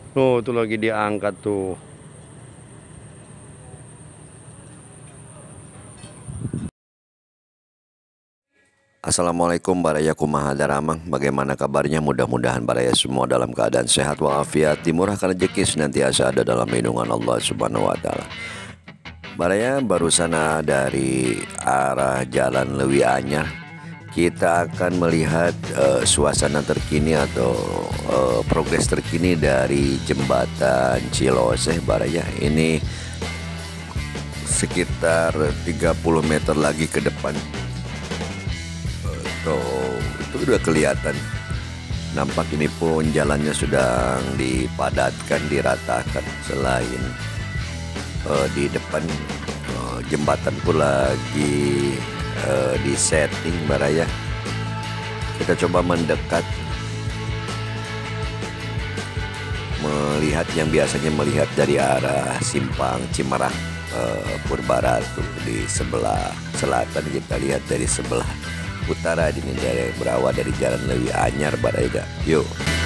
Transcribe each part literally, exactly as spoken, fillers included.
Oh, tuh lagi diangkat tuh. Assalamualaikum Baraya kumaha daramang. Bagaimana kabarnya? Mudah-mudahan Baraya semua dalam keadaan sehat walafiat, dimurahkan rezeki, senantiasa ada dalam lindungan Allah Subhanahu wa taala. Baraya barusan dari arah Jalan Lewi Anyar. Kita akan melihat uh, suasana terkini atau uh, progres terkini dari jembatan Ciloseh Baraya. Ini sekitar tiga puluh meter lagi ke depan. Tuh, itu udah kelihatan. Nampak ini pun jalannya sudah dipadatkan, diratakan. Selain uh, di depan uh, jembatan pun lagi uh, di setting Baraya. Kita coba mendekat, melihat yang biasanya melihat dari arah simpang Cimarang uh, Purbaratu di sebelah selatan. Kita lihat dari sebelah utara ini dari berawal dari Jalan Lewi Anyar Baraya. Yuk.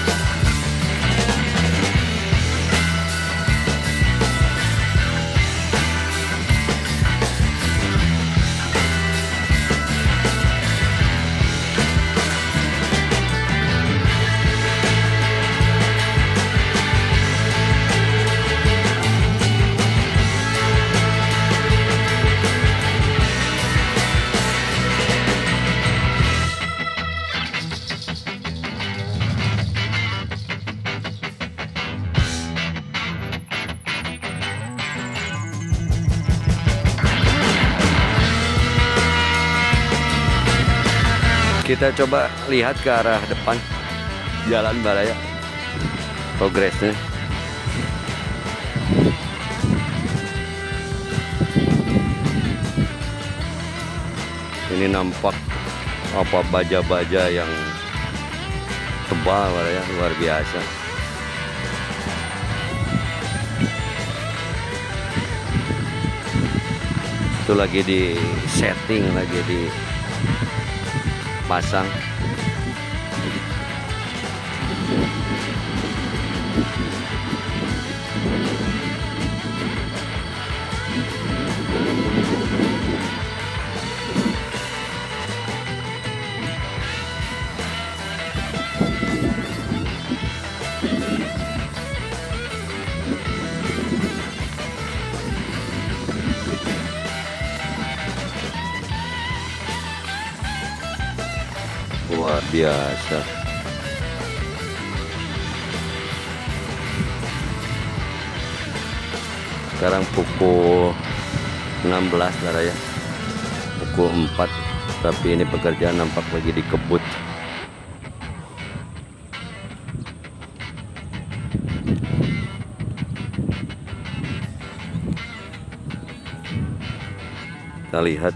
Kita coba lihat ke arah depan jalan Baraya, progresnya. Ini nampak apa baja-baja yang tebal Baraya, luar biasa. Itu lagi di setting, lagi di pasang. Luar biasa. Sekarang pukul enam belas Baraya, pukul empat, tapi ini pekerjaan nampak lagi dikebut. Kita lihat.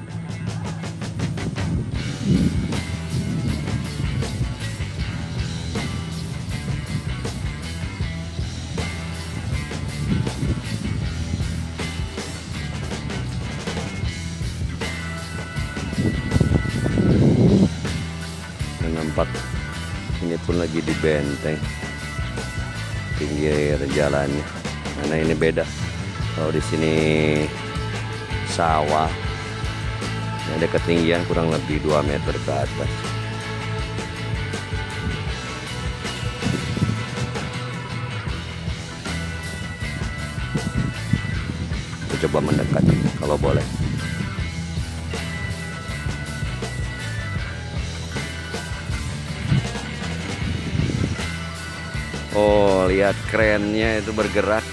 Nampak ini pun lagi di benteng pinggir jalannya, karena ini beda. Kalau di sini sawah, ada ketinggian kurang lebih dua meter ke atas. Kita coba mendekat kalau boleh. Oh, lihat krennya itu bergerak.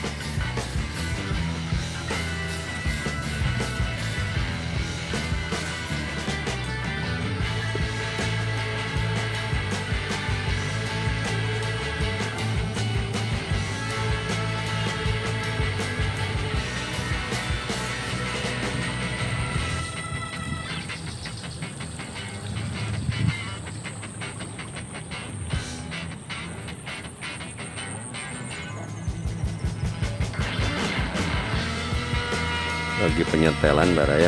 Lagi penyetelan Baraya.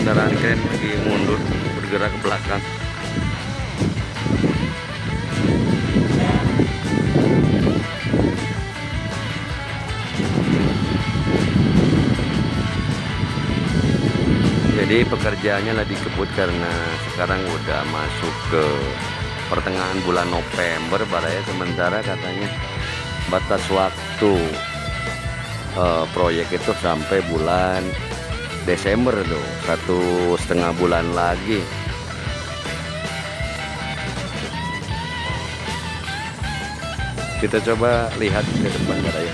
kendaraan keren lagi mundur, bergerak ke belakang. Jadi pekerjaannya lagi dikebut karena sekarang udah masuk ke pertengahan bulan November baraya, sementara katanya batas waktu uh, proyek itu sampai bulan Desember tuh, satu setengah bulan lagi. Kita coba lihat ke depan baraya.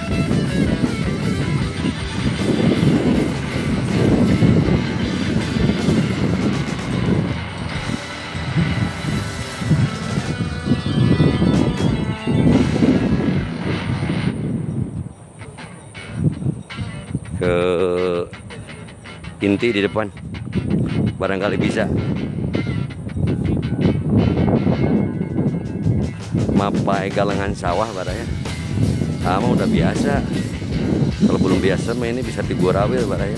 Ke inti di depan, barangkali bisa. Mapai galengan sawah baraya. Sama udah biasa. Kalau belum biasa mah ini bisa tigur awil baraya.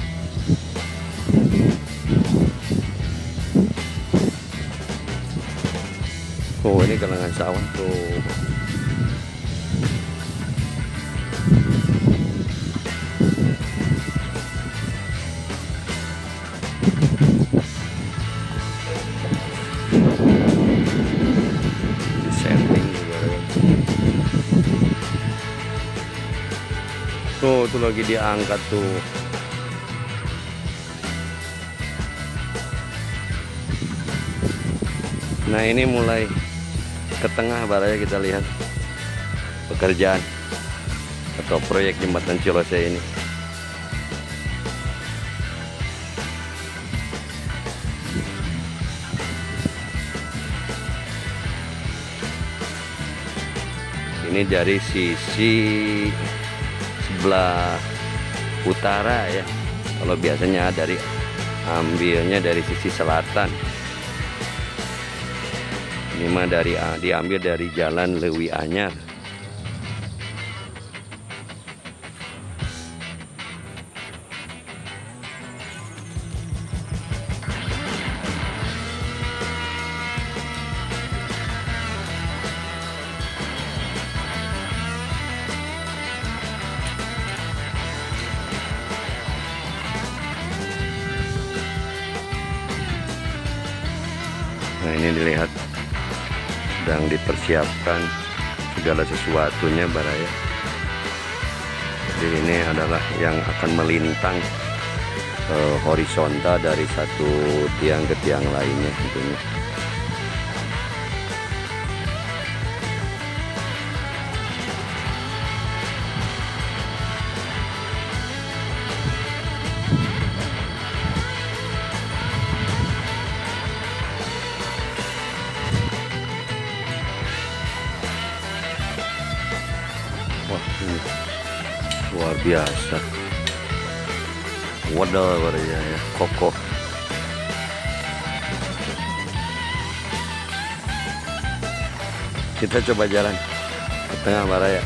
Oh, ini galengan sawah tuh. Tuh, tuh lagi diangkat tuh. Nah, ini mulai ke tengah baraya, kita lihat pekerjaan atau proyek jembatan Cilose ini. Ini dari sisi sebelah utara ya. Kalau biasanya dari ambilnya dari sisi selatan. Ini mah dari diambil dari jalan Lewi Anyar. Nah, ini dilihat sedang dipersiapkan segala sesuatunya baraya. Jadi ini adalah yang akan melintang eh, horizontal dari satu tiang ke tiang lainnya tentunya. Wah, ini luar biasa. Waduh, baraya ya, kokoh. Kita coba jalan ke tengah baraya.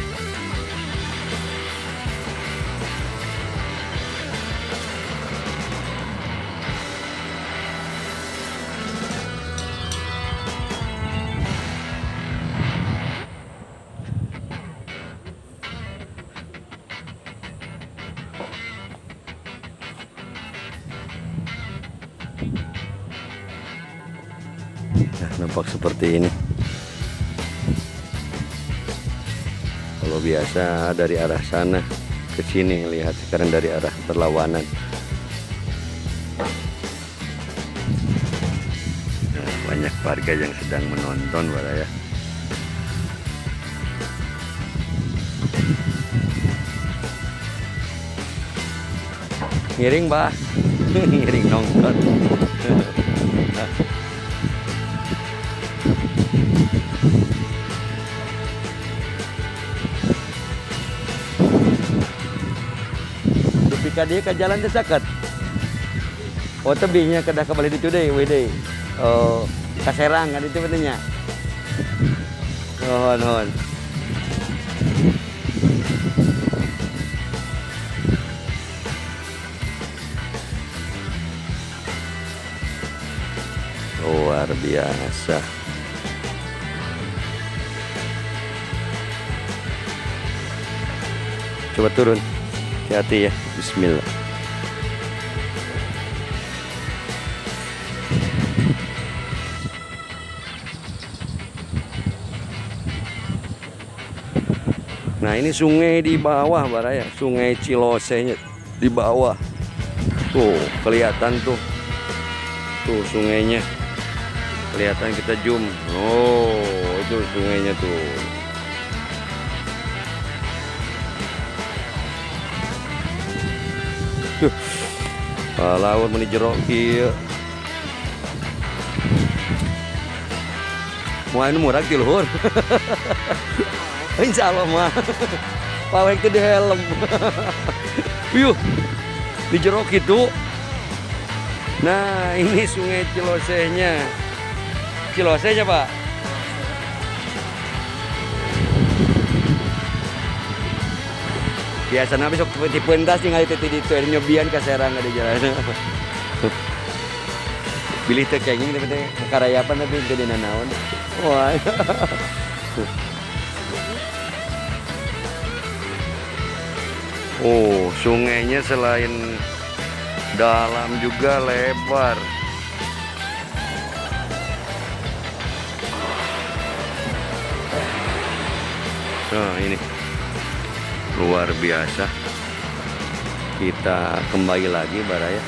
Nah, nampak seperti ini. Kalau biasa dari arah sana ke sini, lihat sekarang dari arah berlawanan. Nah, banyak warga yang sedang menonton baraya. Ngiring, Mbah. Ngiring nonton. Jika dia ke jalan desakat. Oh, tebingnya kedah kembali itu deh, wede. Oh, kaserang kan itu betulnya. Oh, non. luar biasa. Coba turun, hati-hati ya. Bismillah. Nah ini sungai di bawah Baraya, sungai Cilosenya di bawah. Tuh kelihatan tuh, tuh sungainya kelihatan, kita zoom. Oh itu sungainya tuh. Tuh laut meni jero kieu. Moal nu murag ti luhur. Insya Allah mah pawek itu di helm. Yuh di jero gitu. Nah ini sungai Cilosenya. Cilosenya Pak. Biasanya besok di pentas tinggal itu di itu nyobian ke Serang ada jalan. Pilih teh kenging tapi teh karayapan tapi itu di nanaon. Wah. Oh, sungainya selain dalam juga lebar. Nah, ini luar biasa. Kita kembali lagi Baraya.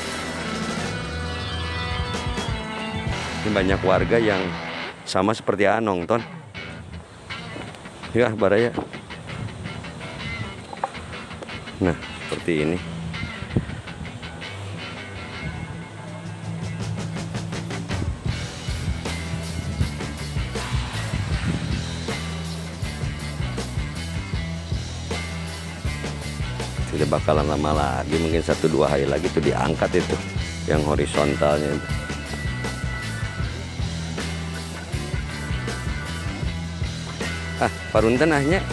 Ini banyak warga yang sama seperti Anong, Ton. Ya, Baraya. Nah, seperti ini. Tidak bakalan lama lagi, mungkin satu dua hari lagi itu diangkat itu yang horizontalnya itu. Ah, parunten ahnya.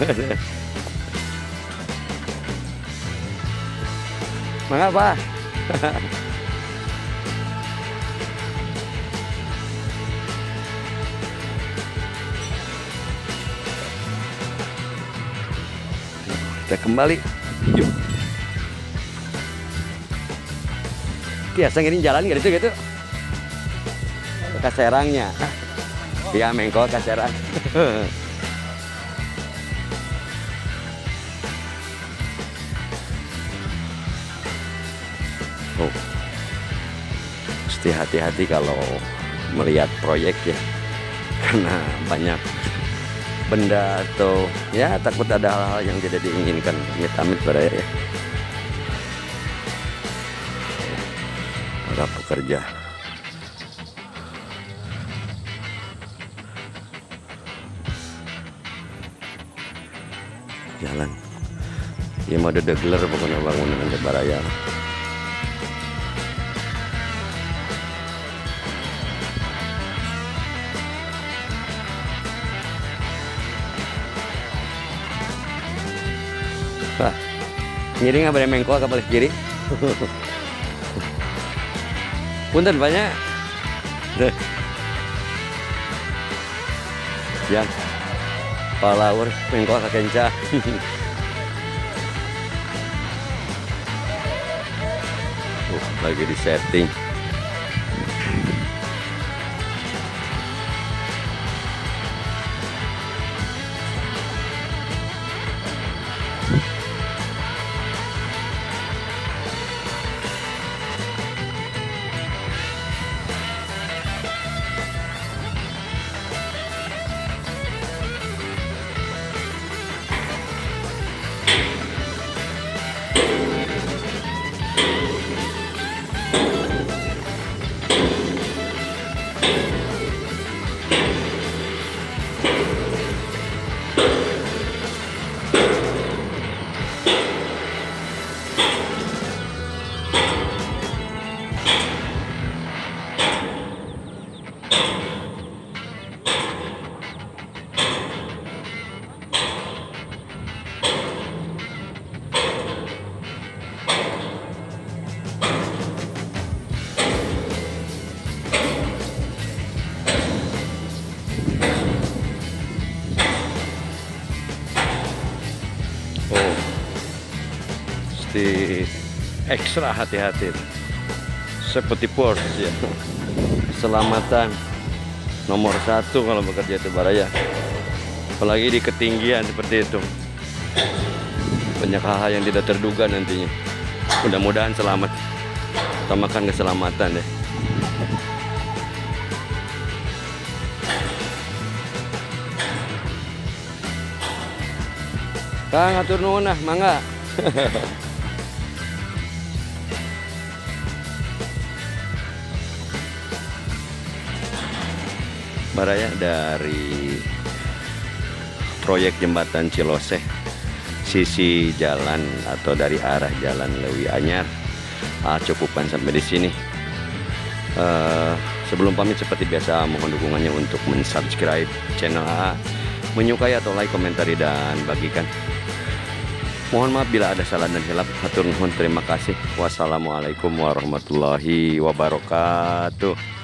Mangga Pak. Kita kembali. Yuk. Biasa ngiring jalan gitu gitu. Ke Serangnya. Iya, mengko ke Serang. Oh. Mesti hati-hati kalau melihat proyek ya, karena banyak benda atau ya takut ada hal-hal yang tidak diinginkan. Amit-amit Baraya ya. Para pekerja jalan ya mau ada degler pokoknya bangunan di Baraya. Wah, ngiri nggak boleh mengko ke balik kiri. Punten banyak. Yang palawur mengko ke kenca. uh, lagi di setting. mesti ekstra hati-hati seperti Porsche ya. Keselamatan nomor satu kalau bekerja di Baraya, apalagi di ketinggian seperti itu. Banyak hal-hal yang tidak terduga nantinya. Mudah-mudahan selamat. Utamakan keselamatan deh. Kang atur nuhun nah, mangga. Baraya dari proyek jembatan Ciloseh, sisi jalan atau dari arah jalan Leuwi Anyar. Ah, cukupan sampai di sini. Uh, sebelum pamit seperti biasa mohon dukungannya untuk mensubscribe channel A A, menyukai atau like, komentari dan bagikan. Mohon maaf bila ada salah dan hilaf. Hatur nuhun, terima kasih. Wassalamualaikum warahmatullahi wabarakatuh.